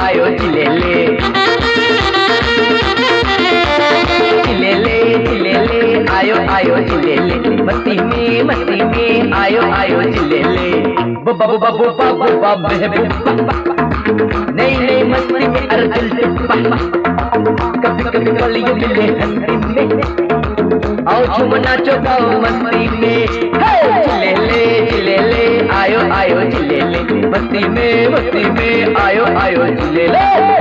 आयो चिलेले चिलेले चिलेले आयो आयो चिलेले मस्ती में आयो आयो चिलेले बुबा बुबा बुबा बुबा महबूबा नई नई मस्ती में अर्जुन टुप्पा कभी कभी कलियों मिले हंसी में आओ झूम नाचो गाओ मस्ती में चिलेले आयो आयो चिलेले मस्ती में आयो आयो चिलेले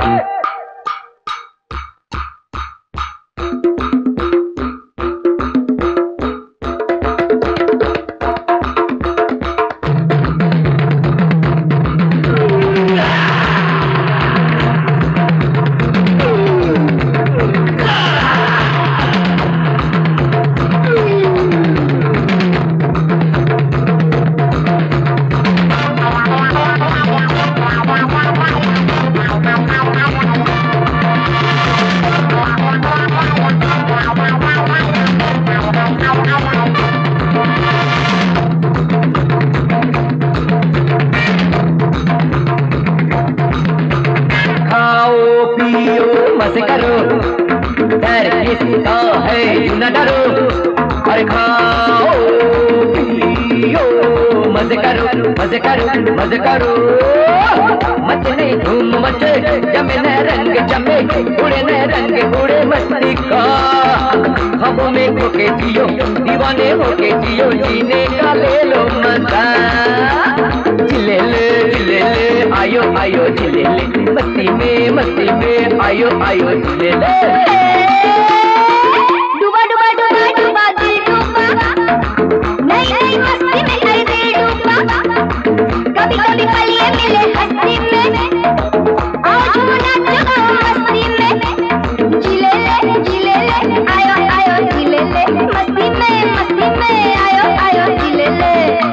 मजे करो डर किसका है यूं न डरो और खाओ पियो मजे करो मत नहीं धूम मचे जमे न रंग जमे उड़े न रंग उड़े मस्ती का ख्वाबों में खोके जियो दीवाने होके जियो जीने का ले लो मजा चिलेले आयो आयो चिलेले मस्ती में आयो आयो चिलेले डूबा डूबा डूबा डूबा दिल डूबा नई नई मस्ती में हर दिल डूबा कभी कभी पलिए मिले हंसी में आओ झूम नाचो मस्ती में चिलेले आयो आयो चिलेले मस्ती में आयो आयो चिलेले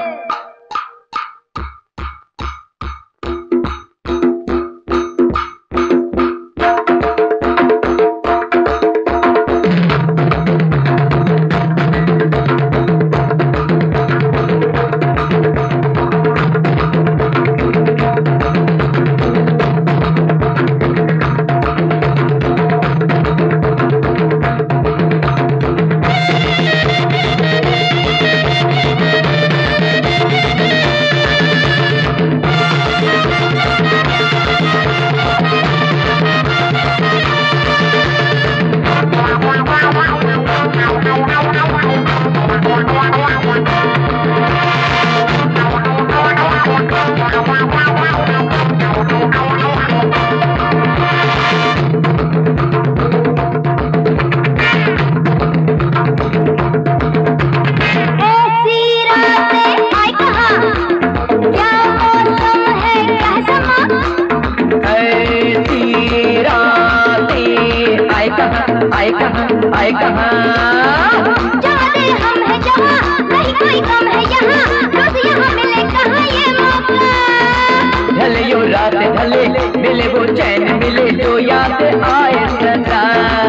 आए कहाँ जहाँ दिल हम है जहाँ नहीं कोई कम है यहाँ रोज यहाँ मिले कहाँ ये मौका ढले यो रात ढले मिले वो चैन मिले जो याद आए सदा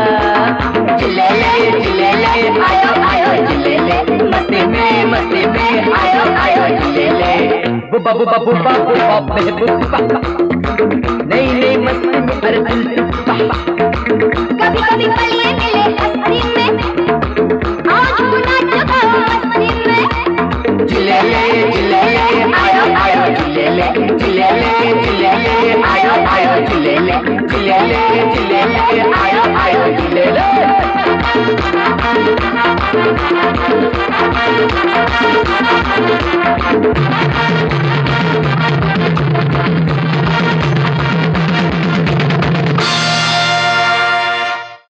चिलेले आयो आयो चिलेले मस्ती में आयो आयो चिलेले बुबा बुबा बुबा बुबा महबूबा नई नई मस्ती में अर्जुन टुप्पा कभी कभी पलिए मिले हंसी में आओ झूम नाचो मस्ती में चिलेले आयो आयो चिलेले आयो आयो चिलेले